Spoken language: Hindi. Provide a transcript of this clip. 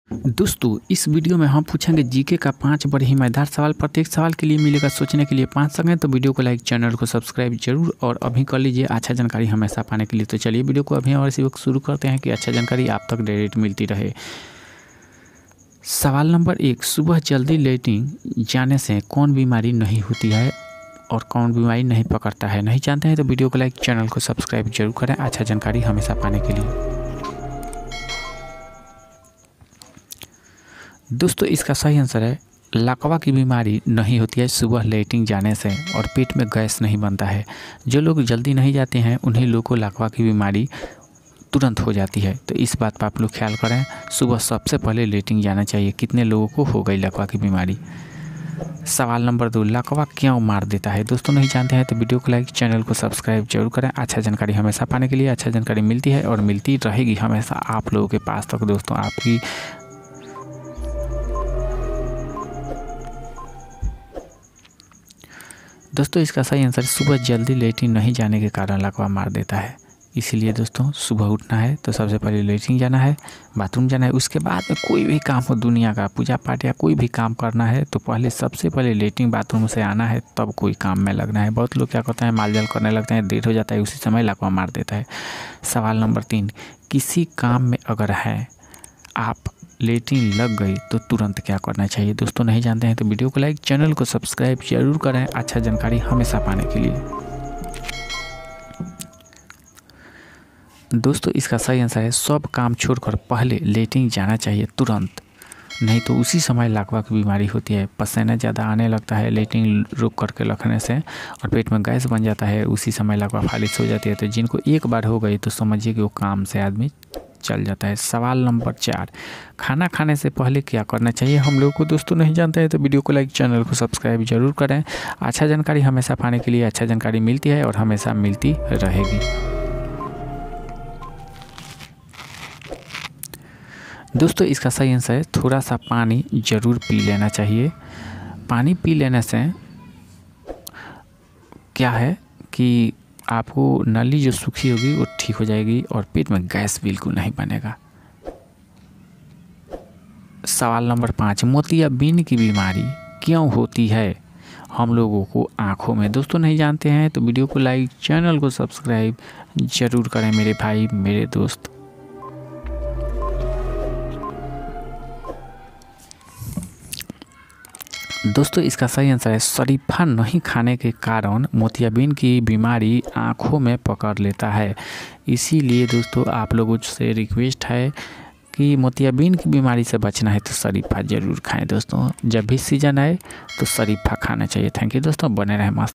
दोस्तों इस वीडियो में हम पूछेंगे जीके का 5 बड़े ही मजेदार सवाल। प्रत्येक सवाल के लिए मिलेगा सोचने के लिए 5 सेकंड। तो वीडियो को लाइक, चैनल को सब्सक्राइब जरूर और अभी कर लीजिए अच्छा जानकारी हमेशा पाने के लिए। तो चलिए वीडियो को अभी और इसी वक्त शुरू करते हैं कि अच्छा जानकारी आप तक डायरेक्ट मिलती रहे। सवाल नंबर 1, सुबह जल्दी लेटरिन जाने से कौन बीमारी नहीं होती है और कौन बीमारी नहीं पकड़ता है? नहीं जानते हैं तो वीडियो को लाइक, चैनल को सब्सक्राइब जरूर करें अच्छा जानकारी हमेशा पाने के लिए। दोस्तों इसका सही आंसर है लकवा की बीमारी नहीं होती है सुबह लेटरिन जाने से और पेट में गैस नहीं बनता है। जो लोग जल्दी नहीं जाते हैं उन्हीं लोगों को लकवा की बीमारी तुरंत हो जाती है। तो इस बात पर आप लोग ख्याल करें, सुबह सबसे पहले लेटरिन जाना चाहिए। कितने लोगों को हो गई लकवा की बीमारी? सवाल नंबर 2, लकवा क्यों मार देता है? दोस्तों नहीं जानते हैं तो वीडियो को लाइक, चैनल को सब्सक्राइब जरूर करें अच्छा जानकारी हमेशा पाने के लिए। अच्छा जानकारी मिलती है और मिलती रहेगी हमेशा आप लोगों के पास तक। दोस्तों आपकी दोस्तों इसका सही आंसर सुबह जल्दी लेटरिन नहीं जाने के कारण लकवा मार देता है। इसीलिए दोस्तों सुबह उठना है तो सबसे पहले लेटरिन जाना है, बाथरूम जाना है। उसके बाद में कोई भी काम हो दुनिया का, पूजा पाठ या कोई भी काम करना है तो पहले सबसे पहले लेटरिन बाथरूम से आना है, तब कोई काम में लगना है। बहुत लोग क्या करते हैं, मालजाल करने लगते हैं, देर हो जाता है, उसी समय लकवा मार देता है। सवाल नंबर 3, किसी काम में अगर है आप लेटरिन लग गई तो तुरंत क्या करना चाहिए? दोस्तों नहीं जानते हैं तो वीडियो को लाइक, चैनल को सब्सक्राइब जरूर करें अच्छा जानकारी हमेशा पाने के लिए। दोस्तों इसका सही आंसर है सब काम छोड़कर पहले लेटरिन जाना चाहिए तुरंत, नहीं तो उसी समय लकवा की बीमारी होती है। पसीना ज़्यादा आने लगता है लेटरिन रुक करके रखने से और पेट में गैस बन जाता है, उसी समय लकवा फालिश हो जाती है। तो जिनको एक बार हो गई तो समझिए कि वो काम से आदमी चल जाता है। सवाल नंबर 4, खाना खाने से पहले क्या करना चाहिए हम लोग को? दोस्तों नहीं जानते हैं तो वीडियो को लाइक, चैनल को सब्सक्राइब जरूर करें अच्छा जानकारी हमेशा पाने के लिए। अच्छा जानकारी मिलती है और हमेशा मिलती रहेगी। दोस्तों इसका सही आंसर है थोड़ा सा पानी ज़रूर पी लेना चाहिए। पानी पी लेने से क्या है कि आपको नली जो सूखी होगी वो ठीक हो जाएगी और पेट में गैस बिल्कुल नहीं बनेगा। सवाल नंबर 5, मोतियाबिंद की बीमारी क्यों होती है हम लोगों को आँखों में? दोस्तों नहीं जानते हैं तो वीडियो को लाइक, चैनल को सब्सक्राइब जरूर करें मेरे भाई मेरे दोस्त। दोस्तों इसका सही आंसर है शरीफा नहीं खाने के कारण मोतियाबिंद की बीमारी आँखों में पकड़ लेता है। इसीलिए दोस्तों आप लोगों से रिक्वेस्ट है कि मोतियाबिंद की बीमारी से बचना है तो शरीफा ज़रूर खाएं। दोस्तों जब भी सीजन आए तो शरीफा खाना चाहिए। थैंक यू दोस्तों, बने रहें मस्त।